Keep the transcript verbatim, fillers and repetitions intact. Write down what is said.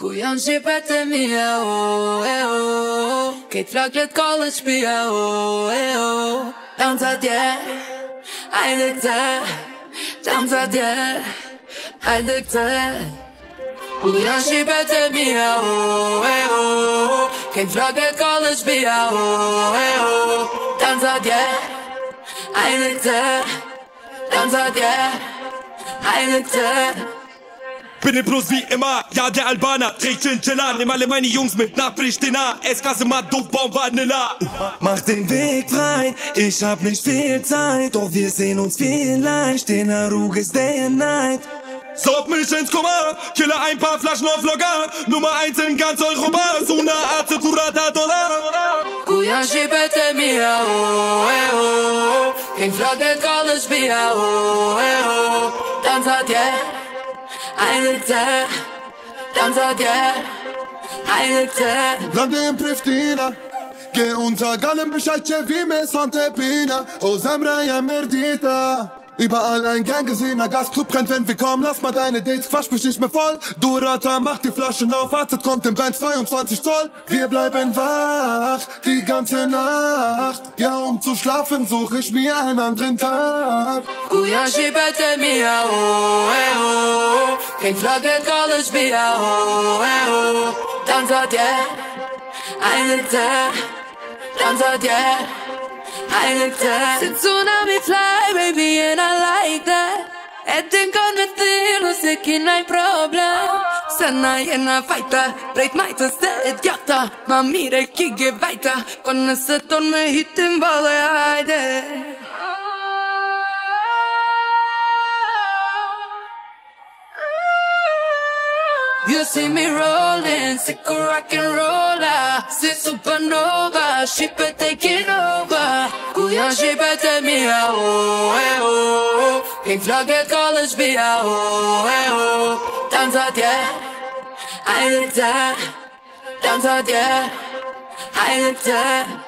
Kujan shqipet e mija, o, e, o Kejt flaklet kollet shpia, o, e, o Danca tje, hajde këtë Danca tje, hajde këtë Kujan shqipet e mija, o, e, o Kejt flaklet kollet shpia, o, e, o Danca tje, hajde këtë Danca tje, hajde këtë Bin im Plus wie immer, ja der Albaner trägt Chinchilla, nimm alle meine Jungs mit nach Pristina, Esskasse mal Duftbaum Vanilla. Mach den Weg frei, ich hab nicht viel Zeit, doch wir sehen uns vielleicht in der Ruges Day and Night. Saug mich ins Koma, kille ein paar Flaschen auf Locker, Nummer eins in ganz Europa, so eine Art zu Kurata Dollar. Kujan shqipet e mija, o, e, o Kejt flaklet kollet shpia, o, e, o Danca tje hajde këtë, danca tje, hajde këtë Lande in Pristina, ke unë qa galëm bëshaj që vime sante pina O zemra jem merdita Überall ein Gang gesehen, ein Gasclub brennt, wenn wir kommen, lass mal deine Dates, quatsch mich nicht mehr voll Durata, mach die Flaschen auf, Fazit kommt im Band zweiundzwanzig Zoll Wir bleiben wach, die ganze Nacht Ja, um zu schlafen such ich mir einen anderen Tag Kujan shqipet e mija, o, e, o Kejt flaklet kollet shpia, o, e, o Danca tje, hajde këtë Danca tje, hajde këtë Se tsunami fly, baby, and I like that E din kon me thirë, se kinaj problem Se na jena fajta, drejt majtës dhe e djata Ma mire kige vajta, kon nëse ton me hitin vale, hajde You see me rolling, sick of rock and roller Si supernova, shqipet taking over Kujan shqipet e mija, o, e, o Kejt flaklet kollet shpia, o, e, o Danca tje, hajde këtë Danca tje, hajde këtë